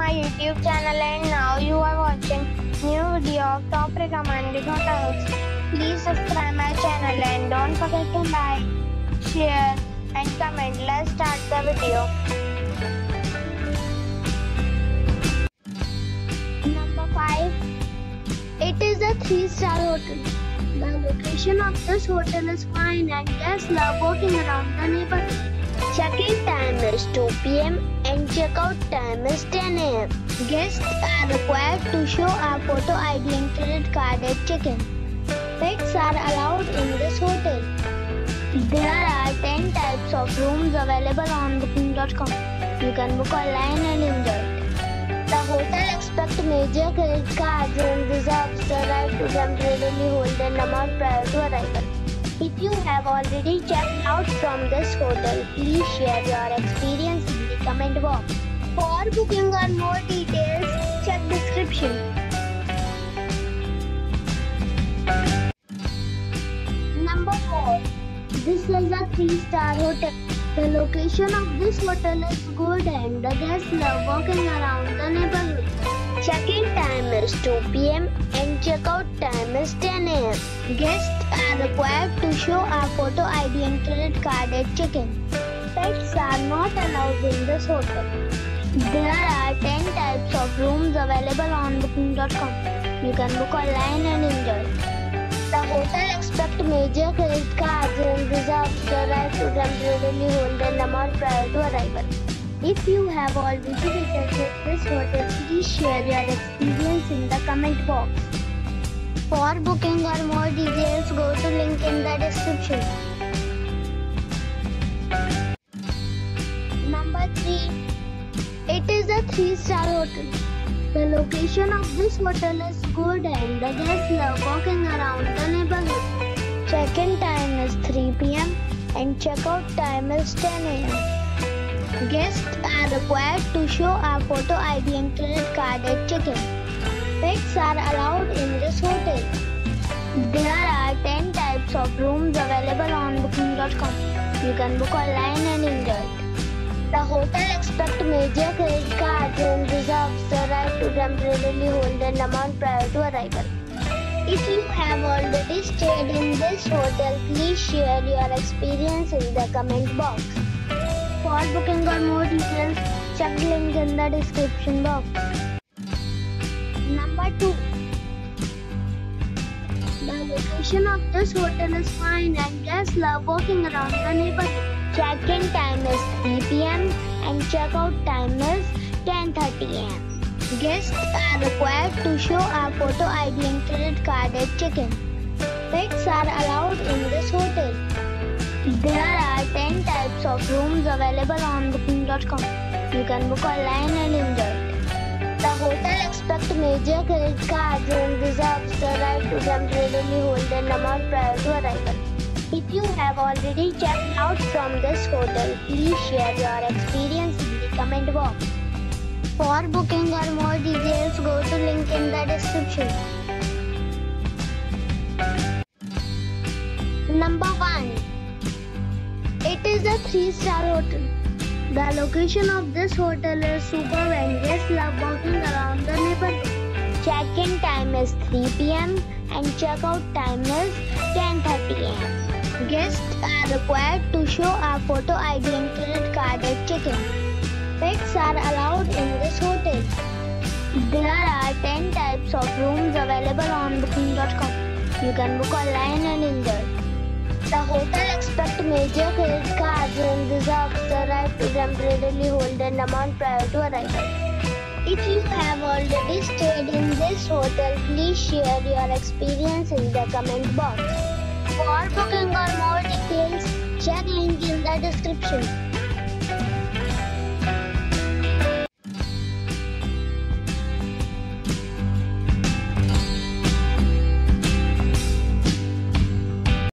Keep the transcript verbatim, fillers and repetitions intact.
my YouTube channel and now you are watching new video of top recommended hotels. Please subscribe my channel and don't forget to like, share and comment. Let's start the video. Number five. It is a three star hotel. The location of this hotel is fine and guests love walking around the neighborhood. Check-in time is two p m and check-out time is ten a m Guests are required to show a photo I D and credit card at check-in. Pets are allowed in this hotel. There are ten types of rooms available on booking dot com. You can book online and enjoy it. The hotel expects major credit cards and reserves the right to temporarily hold an amount prior to arrival. If you have already checked out from this hotel, please share your experience in the comment box. For booking or more details, check description. Number four. This is a three star hotel. The location of this hotel is good and the guests love walking around the neighborhood. Check-in time is two p m and check-out time is ten a m Guests are required to show a photo I D and credit card at check-in. Pets are not allowed in this hotel. There are ten types of rooms available on booking dot com. You can book online and enjoy it. The hotel expects major credit cards and reserves the right to temporarily hold an amount prior to arrival. If you have already visited this hotel, please share your experience in the comment box. For booking or more details, go to link in the description. Number three. It is a three star hotel. The location of this hotel is good and the guests love walking around the neighborhood. Check-in time is three p m and check-out time is ten a m Guests are required to show a photo I D and credit card at check-in. Pets are allowed in this hotel. There are ten types of rooms available on booking dot com. You can book online and enjoy it. The hotel expects major credit cards and reserves the right to temporarily hold an amount prior to arrival. If you have already stayed in this hotel, please share your experience in the comment box. For booking or more details, check the link in the description box. Number two. The location of this hotel is fine and guests love walking around the neighborhood. Check-in time is three p m and check-out time is ten thirty a m Guests are required to show a photo I D and credit card at check-in. Pets are allowed in this hotel. There are ten types of rooms available on booking dot com. You can book online and enjoy it. The hotel expects major credit cards and reserves the right to temporarily hold an amount prior to arrival. If you have already checked out from this hotel, please share your experience in the comment box. For booking or more details, go to link in the description. Number one. It is a three star hotel. The location of this hotel is superb and guests love walking around the neighborhood. Check-in time is three p m and check-out time is ten thirty a m Guests are required to show a photo I D and credit card at check-in. Pets are allowed in this hotel. There are ten types of rooms available on booking dot com. You can book online and enjoy it. The hotel expects major credit cards and reserves the right to temporarily hold an amount prior to arrival. If you have already stayed in this hotel, please share your experience in the comment box. For booking or more details, check link in the description.